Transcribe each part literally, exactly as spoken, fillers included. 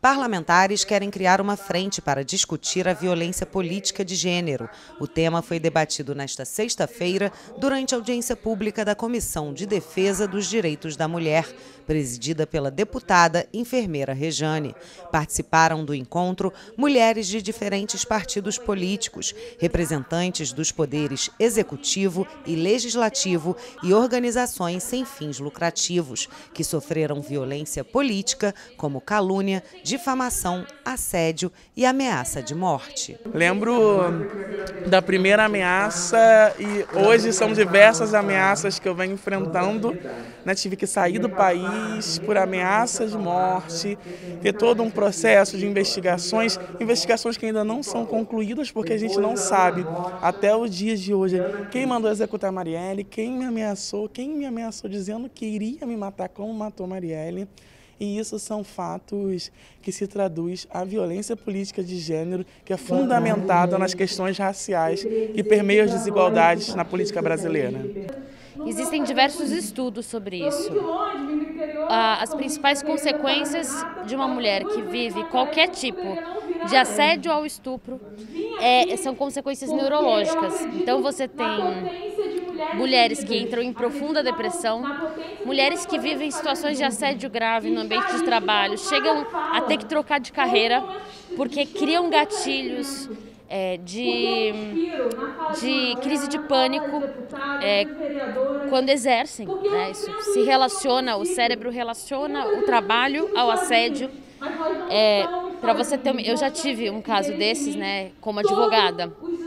Parlamentares querem criar uma frente para discutir a violência política de gênero. O tema foi debatido nesta sexta-feira durante a audiência pública da Comissão de Defesa dos Direitos da Mulher, presidida pela deputada enfermeira Rejane. Participaram do encontro mulheres de diferentes partidos políticos, representantes dos poderes executivo e legislativo e organizações sem fins lucrativos, que sofreram violência política como calúnia, difamação, assédio e ameaça de morte. Lembro da primeira ameaça e hoje são diversas ameaças que eu venho enfrentando. Né? Tive que sair do país por ameaça de morte, ter todo um processo de investigações, investigações que ainda não são concluídas porque a gente não sabe até os dias de hoje quem mandou executar Marielle, quem me ameaçou, quem me ameaçou dizendo que iria me matar como matou Marielle. E isso são fatos que se traduz a violência política de gênero, que é fundamentada nas questões raciais que permeiam as desigualdades na política brasileira. Existem diversos estudos sobre isso. As principais consequências de uma mulher que vive qualquer tipo de assédio ao estupro é, são consequências neurológicas. Então você tem mulheres que entram em profunda depressão, mulheres que vivem situações de assédio grave no ambiente de trabalho, chegam a ter que trocar de carreira porque criam gatilhos é, de, de crise de pânico é, quando exercem. Né? Isso se relaciona, o cérebro relaciona o trabalho ao assédio. É, para você ter, eu já tive um caso desses, né, como advogada.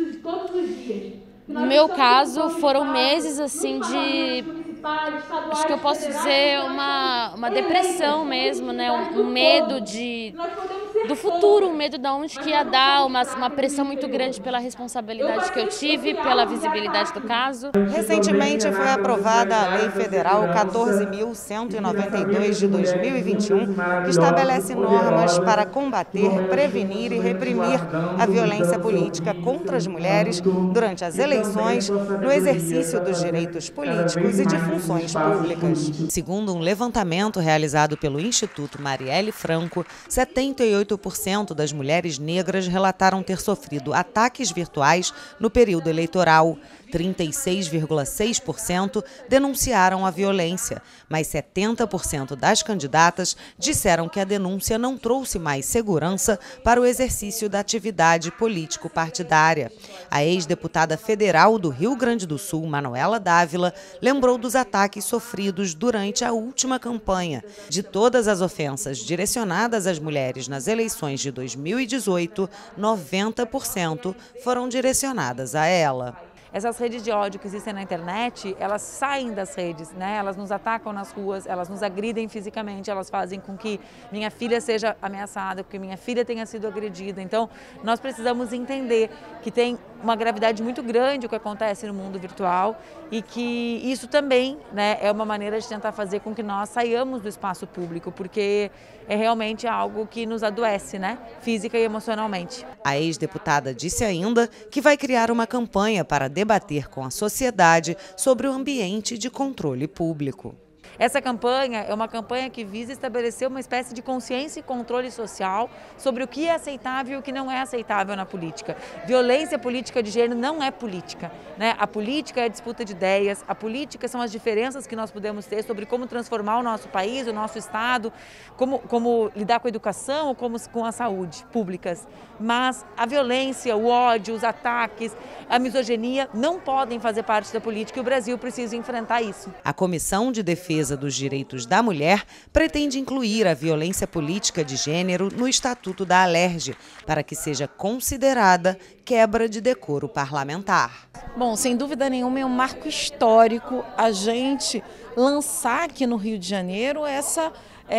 No meu caso, foram meses assim de, acho que eu posso dizer, uma, uma depressão mesmo, né? um, um medo de, do futuro, um medo de onde que ia dar, uma, uma pressão muito grande pela responsabilidade que eu tive, pela visibilidade do caso. Recentemente foi aprovada a Lei Federal quatorze mil cento e noventa e dois de dois mil e vinte e um, que estabelece normas para combater, prevenir e reprimir a violência política contra as mulheres durante as eleições, no exercício dos direitos políticos e de funções públicas. Segundo um levantamento realizado pelo Instituto Marielle Franco, setenta e oito por cento das mulheres negras relataram ter sofrido ataques virtuais no período eleitoral. trinta e seis vírgula seis por cento denunciaram a violência, mas setenta por cento das candidatas disseram que a denúncia não trouxe mais segurança para o exercício da atividade político-partidária. A ex-deputada federal do Rio Grande do Sul, Manuela Dávila, lembrou dos ataques sofridos durante a última campanha. De todas as ofensas direcionadas às mulheres nas eleições de dois mil e dezoito, noventa por cento foram direcionadas a ela. Essas redes de ódio que existem na internet, elas saem das redes, né? Elas nos atacam nas ruas, elas nos agridem fisicamente, elas fazem com que minha filha seja ameaçada, que minha filha tenha sido agredida. Então, nós precisamos entender que tem uma gravidade muito grande o que acontece no mundo virtual e que isso também, né, é uma maneira de tentar fazer com que nós saiamos do espaço público, porque é realmente algo que nos adoece, né, física e emocionalmente. A ex-deputada disse ainda que vai criar uma campanha para debater com a sociedade sobre o ambiente de controle público. Essa campanha é uma campanha que visa estabelecer uma espécie de consciência e controle social sobre o que é aceitável e o que não é aceitável na política. Violência política de gênero não é política, né? A política é a disputa de ideias, a política são as diferenças que nós podemos ter sobre como transformar o nosso país, o nosso estado, como, como lidar com a educação ou como, com a saúde públicas. Mas a violência, o ódio, os ataques, a misoginia não podem fazer parte da política e o Brasil precisa enfrentar isso. A Comissão de Defesa dos Direitos da Mulher pretende incluir a violência política de gênero no Estatuto da Alerj, para que seja considerada quebra de decoro parlamentar. Bom, sem dúvida nenhuma é um marco histórico a gente lançar aqui no Rio de Janeiro essa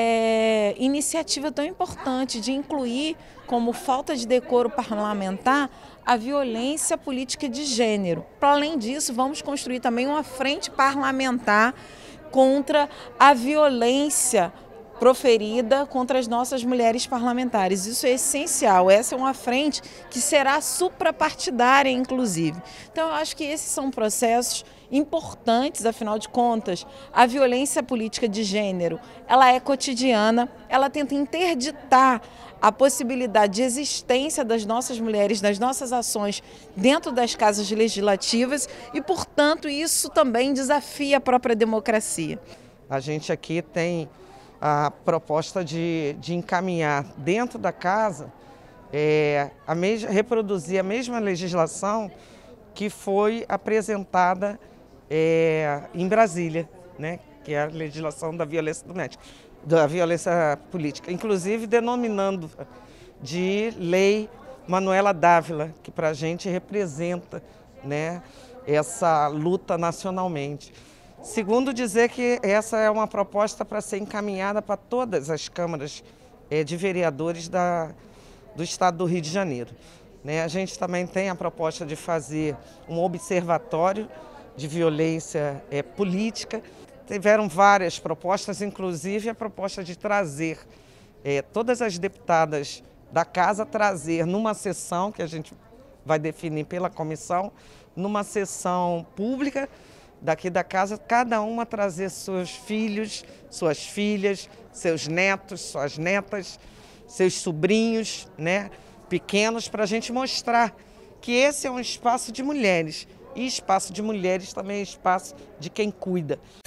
é, iniciativa tão importante de incluir como falta de decoro parlamentar a violência política de gênero. Para além disso, vamos construir também uma frente parlamentar contra a violência proferida contra as nossas mulheres parlamentares. Isso é essencial, essa é uma frente que será suprapartidária, inclusive. Então, eu acho que esses são processos importantes, afinal de contas, a violência política de gênero, ela é cotidiana, ela tenta interditar a possibilidade de existência das nossas mulheres, das nossas ações dentro das casas legislativas e, portanto, isso também desafia a própria democracia. A gente aqui tem a proposta de, de encaminhar dentro da casa, é, a mesma, reproduzir a mesma legislação que foi apresentada é, em Brasília, né, que é a legislação da violência doméstica, da violência política, inclusive denominando de lei Manuela Dávila, que para a gente representa, né, essa luta nacionalmente. Segundo, dizer que essa é uma proposta para ser encaminhada para todas as câmaras é, de vereadores da, do estado do Rio de Janeiro. Né? A gente também tem a proposta de fazer um observatório de violência é, política. Tiveram várias propostas, inclusive a proposta de trazer é, todas as deputadas da casa, trazer numa sessão que a gente vai definir pela comissão, numa sessão pública, daqui da casa, cada uma trazer seus filhos, suas filhas, seus netos, suas netas, seus sobrinhos, né, pequenos, para a gente mostrar que esse é um espaço de mulheres. E espaço de mulheres também é espaço de quem cuida.